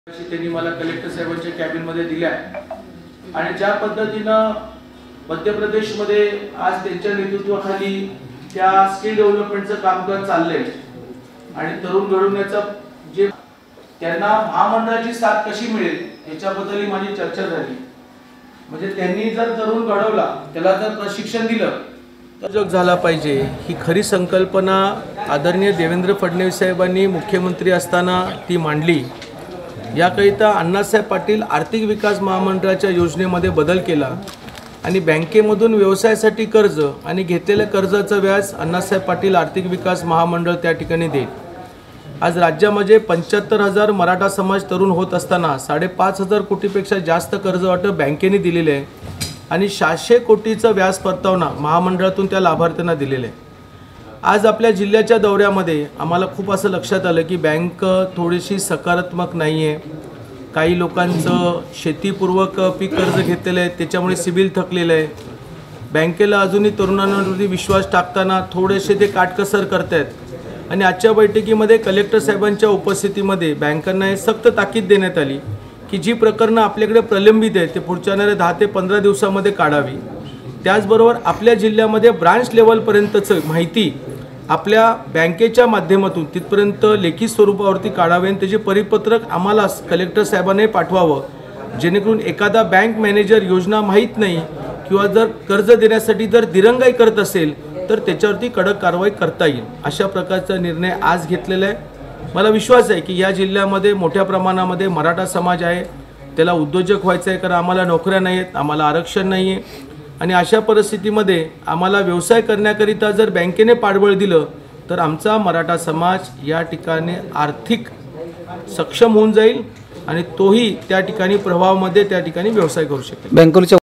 त्यांनी मला कलेक्टर साहेबांच्या कॅबिन मध्ये दिल्या आणि ज्या पद्धतीनं मध्य प्रदेश मध्ये आज त्यांच्या नेतृत्वाखाली त्या स्किल डेव्हलपमेंटचं कामकाज चाललंय आणि तरुण घडवण्याचा जे त्यांना महामंडळाची साथ कशी मिळेल याच्याबद्दल माझी चर्चा झाली। म्हणजे त्यांनी जर तरुण घडवला, त्याला जर प्रशिक्षण दिलं तर जग झाला पाहिजे ही खरी संकल्पना आदरणीय देवेंद्र फडणवीस साहेबांनी मुख्यमंत्री असताना ती मांडली। याकरिता अण्णासाहेब पाटील आर्थिक विकास महामंडळाच्या योजनेमध्ये बदल केला आणि बँकेमधून व्यवसायासाठी कर्ज आणि घेतलेल्या कर्जाचा व्याज अण्णासाहेब पाटील आर्थिक विकास महामंडळ त्या ठिकाणी देत। आज राज्यामध्ये 75,000 मराठा समाज तरुण होत असताना 5,500 कोटीपेक्षा जास्त कर्ज वाटप बँकेने दिलेले आहे आणि 600 कोटीचा व्याज परतावना महामंडळातून त्या लाभार्थ्यांना दिलेले आहे। आज आपल्या जिल्ह्याच्या दौऱ्यामध्ये आम्हाला खूप असं लक्षात आलं की बँक थोडीशी सकारात्मक नाही आहे। काही लोकांचं शेतीपूर्वक पीक कर्ज घेतलेलं आहे, त्याच्यामुळे सिबिल थकलेलं आहे। बँकेला अजूनही तरुणांवरती विश्वास टाकताना थोडेसे ते काटकसर करत आहेत आणि आजच्या बैठकीमध्ये कलेक्टर साहेबांच्या उपस्थितीमध्ये बँकांना हे सक्त ताकीद देण्यात आली की जी प्रकरणं आपल्याकडे प्रलंबित आहेत ते पुढच्या 10 ते 15 दिवसामध्ये काढावी। त्याचबरोबर आपल्या जिल्ह्यामध्ये ब्रांच लेवलपर्यंतचं माहिती आपल्या बँकेच्या माध्यमातून तिथपर्यंत लेखी स्वरूपावरती काढावे आणि त्याचे परिपत्रक आम्हाला कलेक्टर साहेबांनी पाठवावं, जेणेकरून एखादा बँक मॅनेजर योजना माहीत नाही किंवा जर कर्ज देण्यासाठी जर दिरंगाई करत असेल तर त्याच्यावरती कडक कारवाई करता येईल। अशा प्रकारचा निर्णय आज घेतलेला आहे। मला विश्वास आहे की या जिल्ह्यामध्ये मोठ्या प्रमाणामध्ये मराठा समाज आहे, त्याला उद्योजक व्हायचं आहे, कारण आम्हाला नोकऱ्या नाही आहेत, आम्हाला आरक्षण नाही आहे आणि अशा परिस्थितीमध्ये आम्हाला व्यवसाय करण्याकरिता जर बँकेने पाठबळ दिलं तर आमचा मराठा समाज या ठिकाणी आर्थिक सक्षम होऊन जाईल आणि तोही त्या ठिकाणी प्रभावामध्ये त्या ठिकाणी व्यवसाय करू शकेल।